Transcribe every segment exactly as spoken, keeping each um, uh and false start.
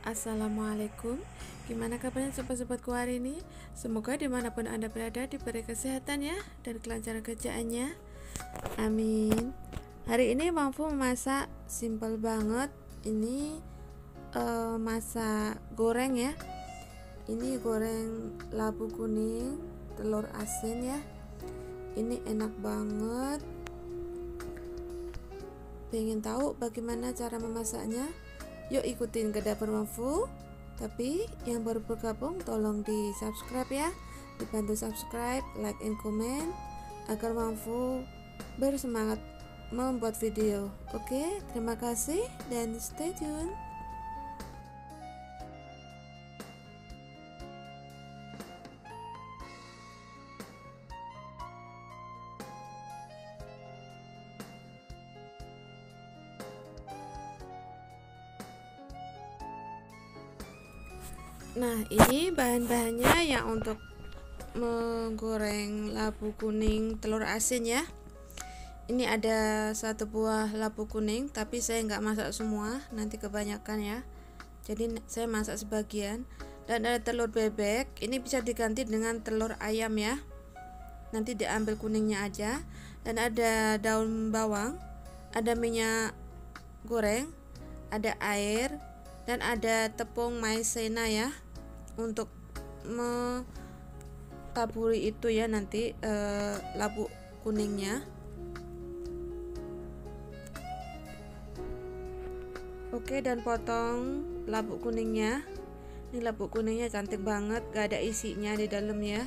Assalamualaikum. Gimana kabarnya sobat-sobatku hari ini? Semoga dimanapun Anda berada diberi kesehatan ya, dan kelancaran kerjaannya. Amin. Hari ini mampu memasak simple banget. Ini uh, masak goreng ya. Ini goreng labu kuning, telur asin ya. Ini enak banget. Pengen tahu bagaimana cara memasaknya? Yuk ikutin ke dapur Mamfu. Tapi yang baru bergabung tolong di subscribe ya. Dibantu subscribe, like, and comment agar Mamfu bersemangat membuat video. Oke, terima kasih dan stay tune. Nah, ini bahan-bahannya yang untuk menggoreng labu kuning telur asin ya. Ini ada satu buah labu kuning, tapi saya nggak masak semua, nanti kebanyakan ya. Jadi saya masak sebagian. Dan ada telur bebek, ini bisa diganti dengan telur ayam ya. Nanti diambil kuningnya aja. Dan ada daun bawang, ada minyak goreng, ada air, dan ada tepung maizena ya, untuk mentaburi itu ya nanti eh, labu kuningnya. Oke, dan potong labu kuningnya. Ini labu kuningnya cantik banget, gak ada isinya di dalamnya.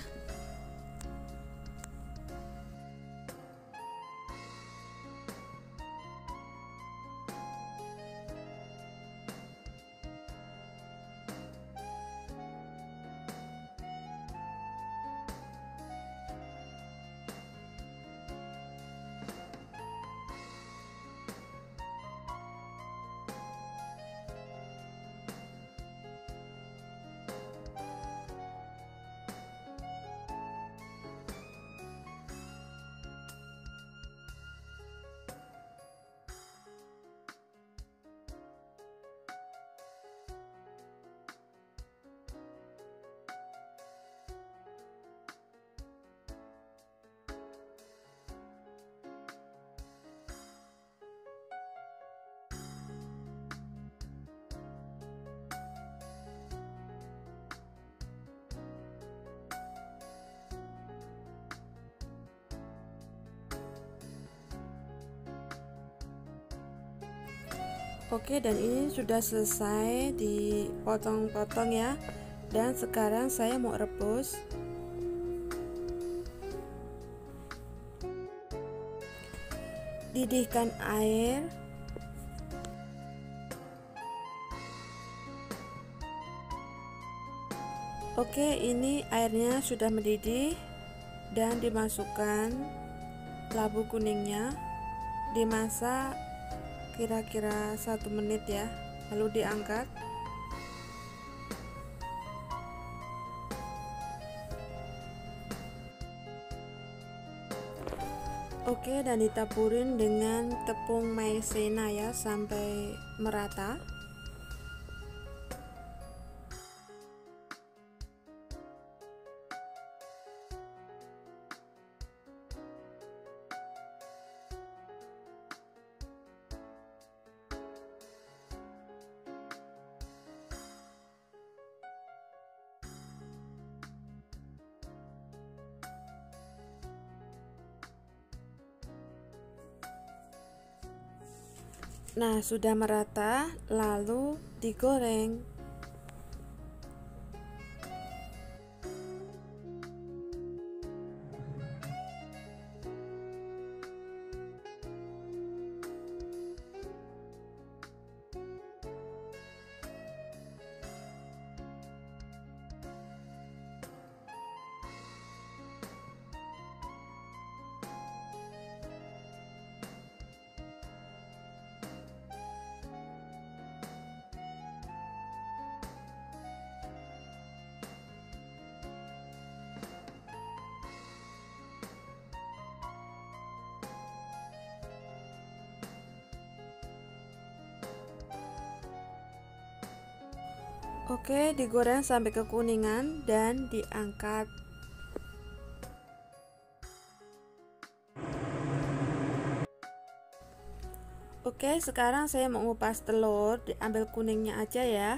Oke, dan ini sudah selesai dipotong-potong ya. Dan sekarang saya mau rebus. Didihkan air. Oke, ini airnya sudah mendidih dan dimasukkan labu kuningnya. Dimasak kira-kira satu menit ya, lalu diangkat. Oke, dan ditaburin dengan tepung maizena ya sampai merata. Nah, sudah merata, lalu digoreng. Oke, digoreng sampai kekuningan dan diangkat. Oke, sekarang saya mau ngupas telur, diambil kuningnya aja ya.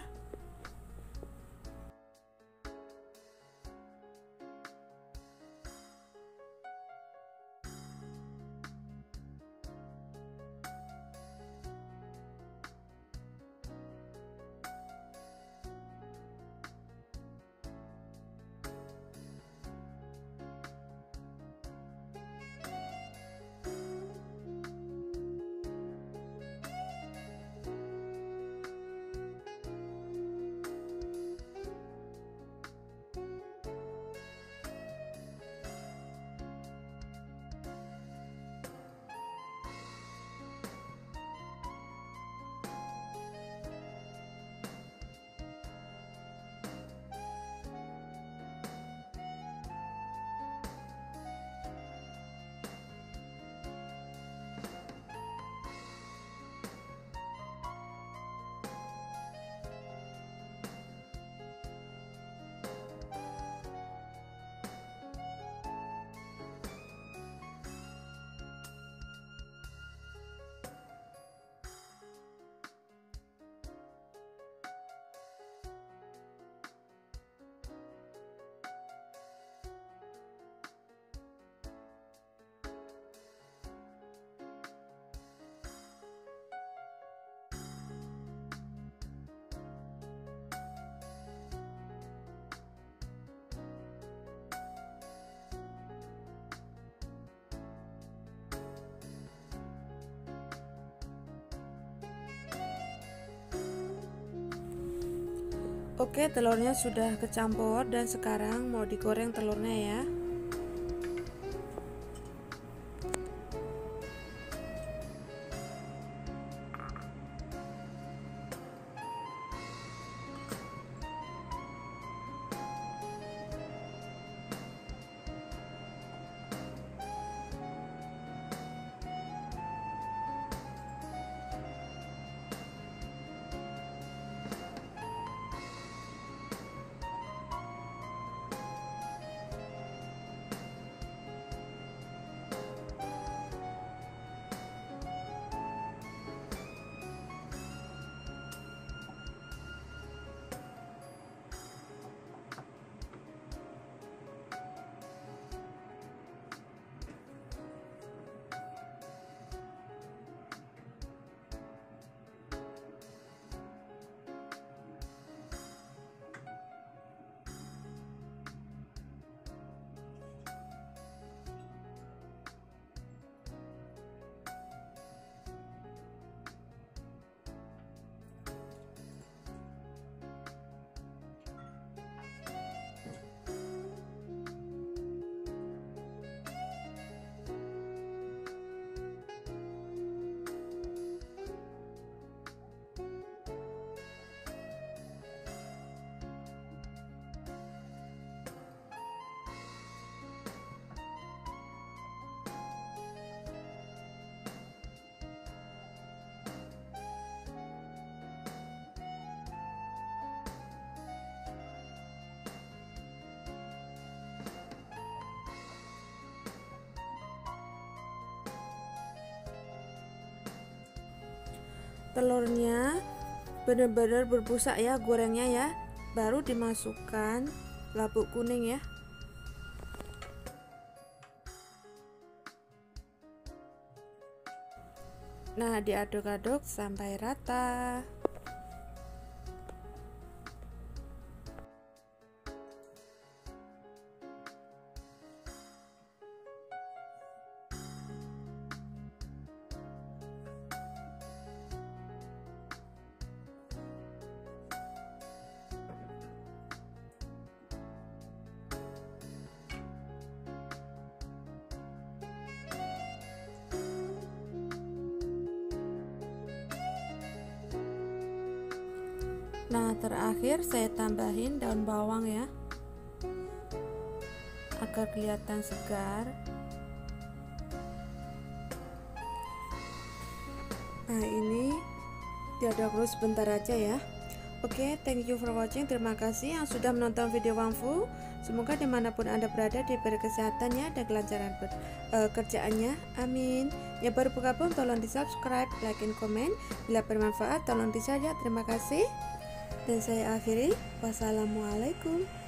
Oke, telurnya sudah kecampur dan sekarang mau digoreng telurnya ya. Telurnya benar-benar berbusa ya gorengnya ya, baru dimasukkan labuk kuning ya. Nah, diaduk-aduk sampai rata. Nah, terakhir saya tambahin daun bawang ya, agar kelihatan segar. Nah, ini diaduk dulu sebentar aja ya. Oke, okay, thank you for watching. Terima kasih yang sudah menonton video Wang Fu. Semoga dimanapun Anda berada diberi kesehatan ya dan kelancaran ber, uh, kerjaannya. Amin. Yang baru bergabung tolong di subscribe, like, dan komen. Bila bermanfaat tolong di share ya. Terima kasih. Dan saya akhiri. Wassalamualaikum.